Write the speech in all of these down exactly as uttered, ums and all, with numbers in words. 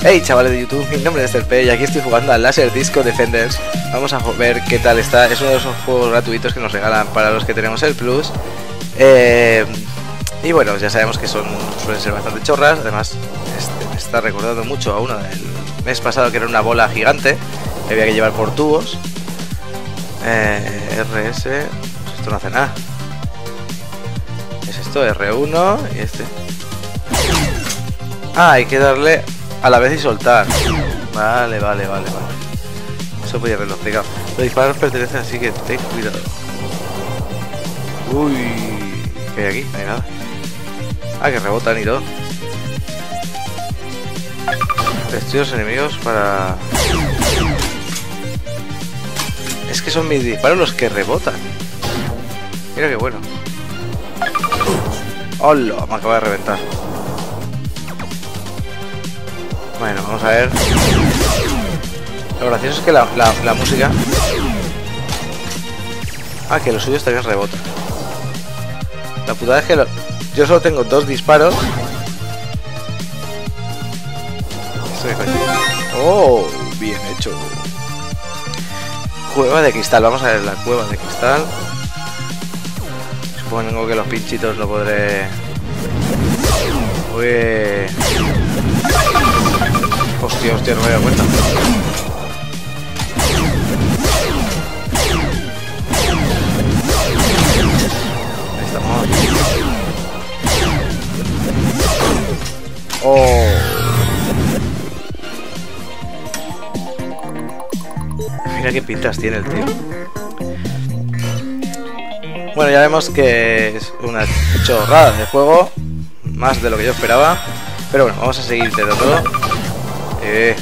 Hey chavales de YouTube, mi nombre es Terpe y aquí estoy jugando al Laser Disco Defenders. Vamos a ver qué tal está. Es uno de esos juegos gratuitos que nos regalan para los que tenemos el Plus. eh, Y bueno, ya sabemos que son suelen ser bastante chorras. Además, este me está recordando mucho a uno del mes pasado, que era una bola gigante que había que llevar por tubos. eh, R S, pues esto no hace nada. Es esto, R uno y este. Ah, hay que darle a la vez y soltar. Vale, vale, vale, vale. Eso podía haberlo explicado. Los disparos pertenecen, así que ten cuidado. Uy, ¿qué hay aquí? No hay nada. Ah, que rebotan y todo. Destruye a los enemigos para... Es que son mis disparos los que rebotan. Mira qué bueno. ¡Hola! Me acaba de reventar. Bueno, vamos a ver. Lo gracioso es que la, la, la música... Ah, que los suyos también rebotan. La putada es que lo... yo solo tengo dos disparos. Oh, bien hecho. Cueva de cristal, vamos a ver la cueva de cristal. Supongo que los pinchitos lo podré... Uy... Hostia, hostia, no me he dado cuenta. Ahí estamos. Oh. Mira qué pintas tiene el tío. Bueno, ya vemos que es una chorrada de juego. Más de lo que yo esperaba. Pero bueno, vamos a seguir intentándolo. Eh.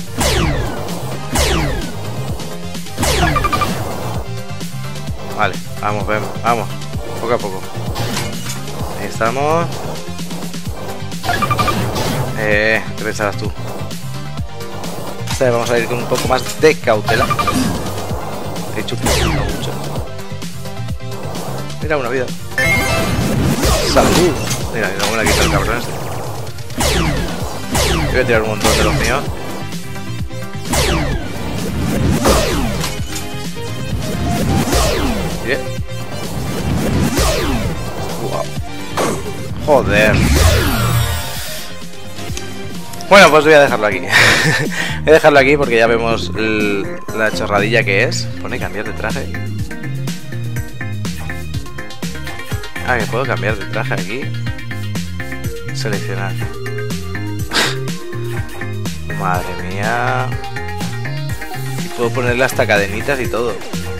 Vale, vamos, vamos, vamos. Poco a poco. Ahí estamos. Eh, ¿qué pensabas tú? Esta vez vamos a ir con un poco más de cautela. He hecho no mucho. Mira, una vida. Salud. Mira, me da una quita el cabrón este. Voy a tirar un montón de los míos. Bien. Wow. Joder. Bueno, pues voy a dejarlo aquí. Voy a dejarlo aquí porque ya vemos la chorradilla que es. Pone cambiar de traje. Ah, que puedo cambiar de traje aquí. Seleccionar. Madre mía. Y puedo ponerle hasta cadenitas y todo.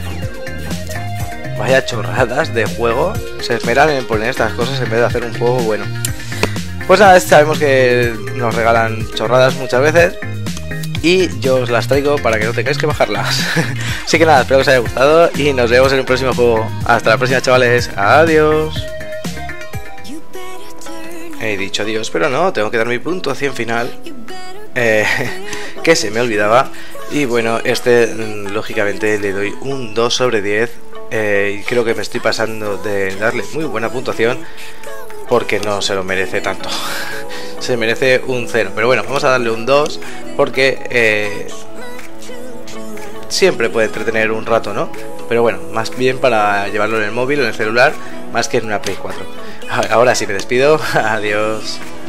Vaya chorradas de juego. Se esmeran en poner estas cosas en vez de hacer un juego bueno. Pues nada, sabemos que nos regalan chorradas muchas veces y yo os las traigo para que no tengáis que bajarlas. Así que nada, espero que os haya gustado y nos vemos en un próximo juego. Hasta la próxima, chavales. Adiós. He dicho adiós, pero no, tengo que dar mi puntuación final. Eh, que se me olvidaba. Y bueno, este lógicamente le doy un dos sobre diez. Eh, y creo que me estoy pasando de darle muy buena puntuación, porque no se lo merece tanto. Se merece un cero. Pero bueno, vamos a darle un dos, porque eh, siempre puede entretener un rato, ¿no? Pero bueno, más bien para llevarlo en el móvil o en el celular, más que en una Play cuatro. Ahora sí me despido. Adiós.